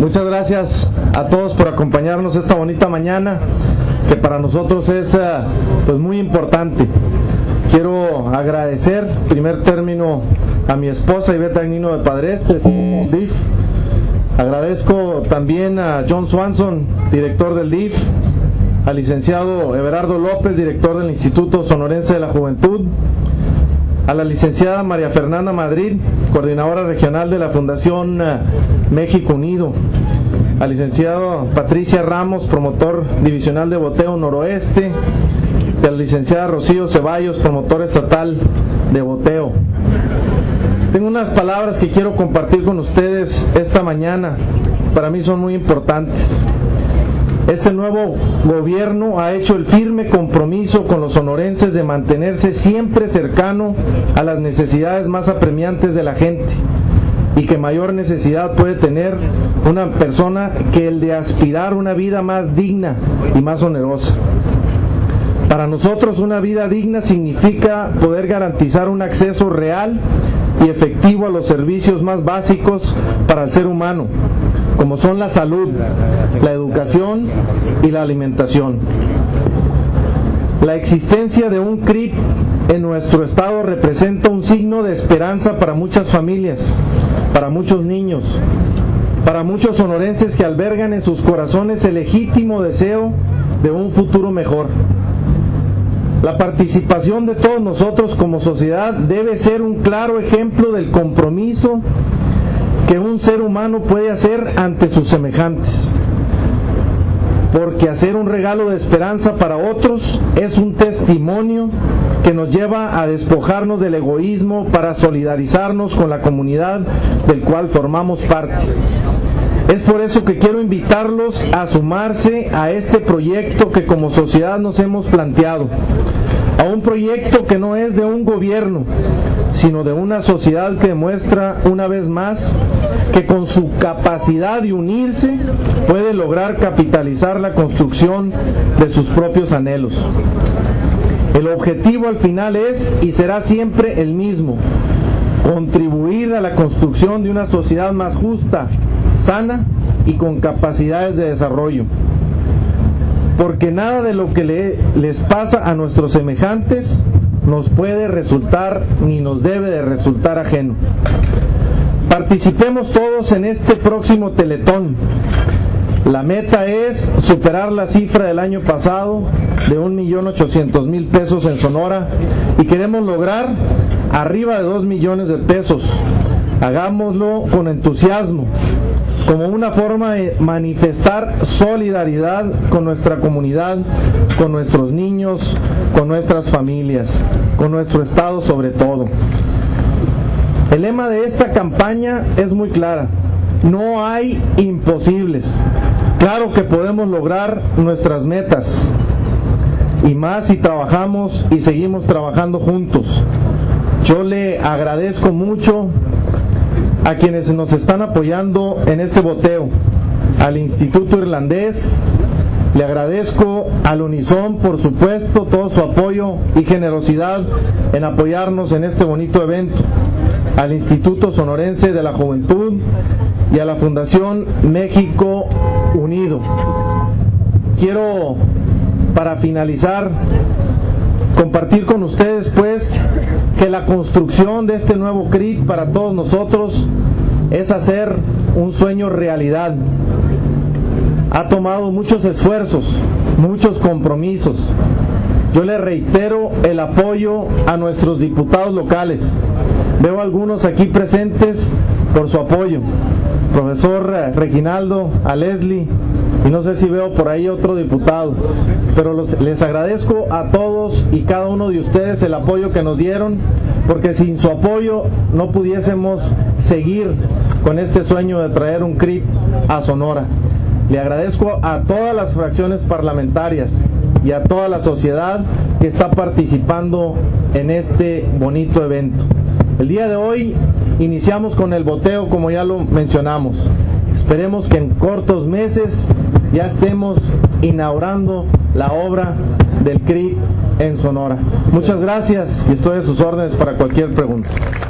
Muchas gracias a todos por acompañarnos esta bonita mañana, que para nosotros es pues muy importante. Quiero agradecer, en primer término, a mi esposa Ivette Agnino de Padrestes, DIF. Agradezco también a John Swanson, director del DIF, al licenciado Everardo López, director del Instituto Sonorense de la Juventud, a la licenciada María Fernanda Madrid, coordinadora regional de la Fundación México Unido, al licenciado Patricia Ramos, promotor divisional de Boteo Noroeste, y a la licenciada Rocío Ceballos, promotora estatal de Boteo. Tengo unas palabras que quiero compartir con ustedes esta mañana, para mí son muy importantes. Este nuevo gobierno ha hecho el firme compromiso con los sonorenses de mantenerse siempre cercano a las necesidades más apremiantes de la gente, y que mayor necesidad puede tener una persona que el de aspirar a una vida más digna y más onerosa. Para nosotros, una vida digna significa poder garantizar un acceso real y efectivo a los servicios más básicos para el ser humano, como son la salud, la educación y la alimentación. La existencia de un CRIP en nuestro estado representa un signo de esperanza para muchas familias, para muchos niños, para muchos sonorenses que albergan en sus corazones el legítimo deseo de un futuro mejor. La participación de todos nosotros como sociedad debe ser un claro ejemplo del compromiso que un ser humano puede hacer ante sus semejantes, porque hacer un regalo de esperanza para otros es un testimonio que nos lleva a despojarnos del egoísmo para solidarizarnos con la comunidad del cual formamos parte. Es por eso que quiero invitarlos a sumarse a este proyecto que como sociedad nos hemos planteado, a un proyecto que no es de un gobierno, sino de una sociedad que demuestra una vez más que con su capacidad de unirse puede lograr capitalizar la construcción de sus propios anhelos. El objetivo al final es y será siempre el mismo: contribuir a la construcción de una sociedad más justa, sana y con capacidades de desarrollo. Porque nada de lo que les pasa a nuestros semejantes nos puede resultar ni nos debe de resultar ajeno. Participemos todos en este próximo Teletón. La meta es superar la cifra del año pasado de 1.800.000 pesos en Sonora, y queremos lograr arriba de 2 millones de pesos. Hagámoslo con entusiasmo, como una forma de manifestar solidaridad con nuestra comunidad, con nuestros niños, con nuestras familias, con nuestro estado sobre todo. El lema de esta campaña es muy clara: no hay imposibles. Claro que podemos lograr nuestras metas, y más si trabajamos y seguimos trabajando juntos. Yo le agradezco mucho a quienes nos están apoyando en este boteo, al Instituto Irlandés, le agradezco al Unison, por supuesto, todo su apoyo y generosidad en apoyarnos en este bonito evento, al Instituto Sonorense de la Juventud y a la Fundación México Unido. Quiero, para finalizar, compartir con ustedes pues que la construcción de este nuevo CRIP para todos nosotros es hacer un sueño realidad. Ha tomado muchos esfuerzos, muchos compromisos. Yo le reitero el apoyo a nuestros diputados locales. Veo algunos aquí presentes por su apoyo: profesor Reginaldo, a Leslie, y no sé si veo por ahí otro diputado, pero les agradezco a todos y cada uno de ustedes el apoyo que nos dieron, porque sin su apoyo no pudiésemos seguir con este sueño de traer un CRIP a Sonora. Le agradezco a todas las fracciones parlamentarias y a toda la sociedad que está participando en este bonito evento. El día de hoy iniciamos con el boteo, como ya lo mencionamos. Esperemos que en cortos meses ya estemos inaugurando la obra del CRIP en Sonora. Muchas gracias y estoy a sus órdenes para cualquier pregunta.